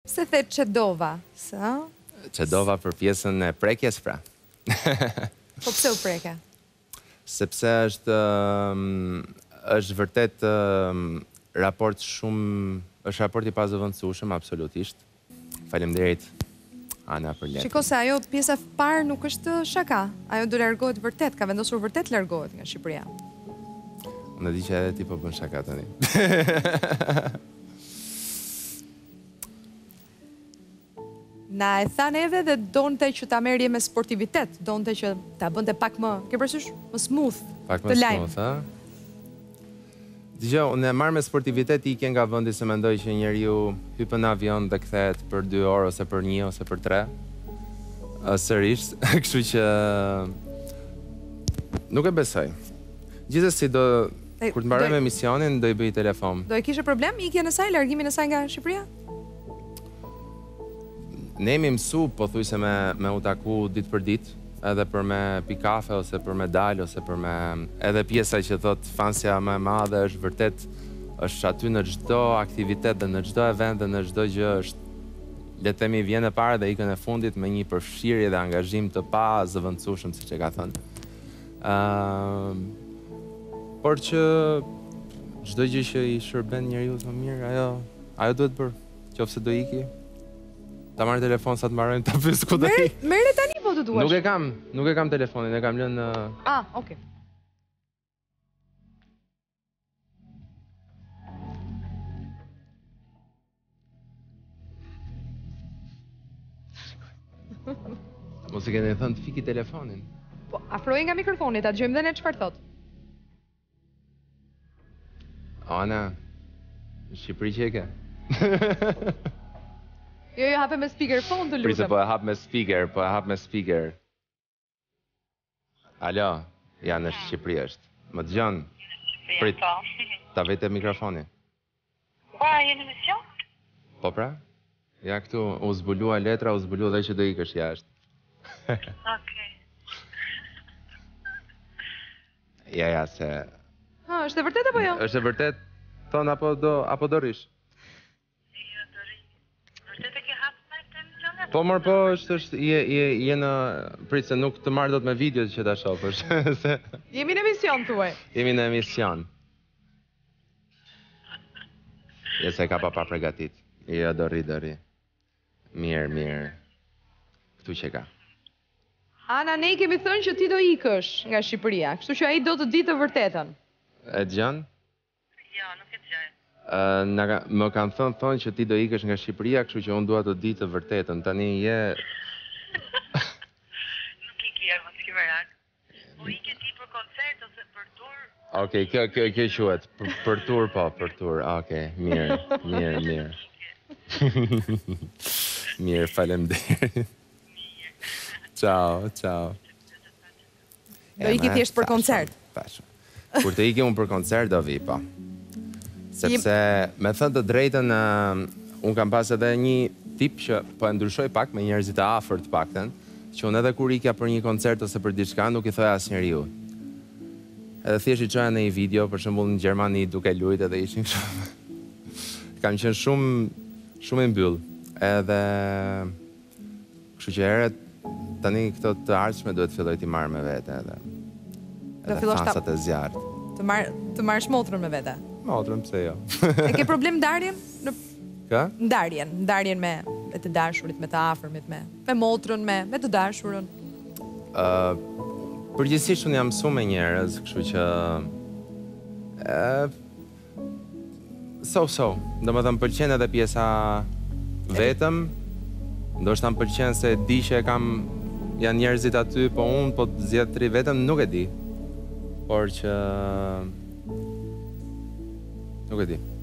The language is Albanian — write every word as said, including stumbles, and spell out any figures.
Se the qedova, sa? Qedova për pjesën e prekjes, pra. Po pse u preke? Sepse është, është vërtet raport shumë, është raport i pazëvendësueshëm, absolutisht. Faleminderit, Ana, për letën. Shiko se ajo pjesa e parë nuk është shaka. Ajo do largohet vërtet, ka vendosur vërtet largohet nga Shqipëria. Unë di që edhe ti po bën shaka tani. Na e than edhe dhe donte që ta merrje me sportivitet, donte që ta bënte pak më, ke parasysh, më smooth. Pak më smooth, ha? Dgjoj, unë e marr me sportivitet i ke nga vendi se mendoj që njeriu hypën në avion dhe kthehet për dy orë ose për një ose për tre. Sërish, kështu që nuk e besoj. Gjithsesi do kur të mbarojmë emisionin do i bëj telefon. Do e kishe problem ikjen e saj, largimin e saj nga Shqipëria? Ne jemi mësu, po thuj se me, me u taku ditë për ditë, edhe për me pi kafe, ose për me dalë, ose për me... Edhe pjesa që thot fansja më e madhe është vërtet, është aty në çdo aktivitet dhe në çdo event dhe në çdo gjë është, le të themi, vjen e parë dhe ikën e fundit me një përfshirje dhe angazhim të pa zëvendësueshëm, siç e ka thënë. Uh, por që çdo gjë që i shërben njeriu më mirë, ajo, ajo duhet bërë, qofse do iki. Ta marrë telefon sa të marrojmë ta pyes ku do i. Merre tani po të duash. Nuk e kam, nuk e kam telefonin, e kam lënë. Ah, okay. Mos e keni thënë të fiki telefonin. Po, afroje nga mikrofoni, ta dëgjojmë dhe ne çfarë thot. Ana, në Shqipëri që e ke? Jo, jo, hape me speaker phone të lutem. Prisë, po e hap me speaker, po e hap me speaker. Alo, ja në Shqipëri është. Më dëgjon? Prit, ta vete mikrofoni. Pa, jeni në mision? Po pra? Ja këtu, u zbulua letra, u zbulua dhe që do ikësh jashtë. Okej. Ja, ja, se... Ha, është e vërtet apo jo? është e vërtet, ton apo do, apo do rish? Jo, do ri. Vërtet e ke hapë me të emisionet? Po mërë po, është, është, je, je, je në... Pritë, se nuk të marrë do të me videot që ta shofësh. se... Jemi në emision, thuaj. Jemi në emision. Je se ka pa pa pregatit. Jo, do ri, do ri. Mirë, mirë. Këtu që ka. Ana, ne i kemi thënë që ti do ikësh nga Shqipëria, kështu që ai do të di të vërtetën. E dëgjon? Jo, nuk e dëgjoj. Uh, na, më kanë thënë thonë që ti do ikësh nga Shqipëria, kështu që unë dua të di të vërtetën. Tani je... Nuk i kjerë, më të ki merak. Po ike ti për koncert ose për tur? Okej, kjo, kjo, kjo quhet. Për, për tur, po, për tur. Okej, mirë, mirë, mirë. Mirë, faleminderit. Ciao, ciao. Do iki thjesht për koncert. Tash. Kur të iki unë për koncert do vi, po. Sepse, me thënë të drejtën, unë kam pas edhe një tip që po e ndryshoj pak me njerëzit e afërt paktën, që unë edhe kur ikja për një koncert ose për diçka nuk i thoja asnjëriu. Edhe thjesht i çoja në një video, për shembull në Gjermani duke lujt edhe ishin kështu. Kam qenë shumë shumë i mbyll. Edhe kështu që herët tani këto të ardhshme duhet filloj t'i marrë me vete edhe. Edhe fansat e zjarrt. Të marr të marrësh motrën me vete. Motrën, pse jo? E ke problem ndarjen? Në Kë? ndarjen, ndarjen me me të dashurit, me të afërmit, me me motrën, me me të dashurën. Ë uh, Përgjithsisht unë jam mësuar me njerëz, kështu që ë so so, domethënë pëlqen edhe pjesa vetëm, ndoshta më pëlqen se di që e kam janë njerëzit aty, po unë po të zgjedh tri vetëm nuk e di. Por që nuk e di.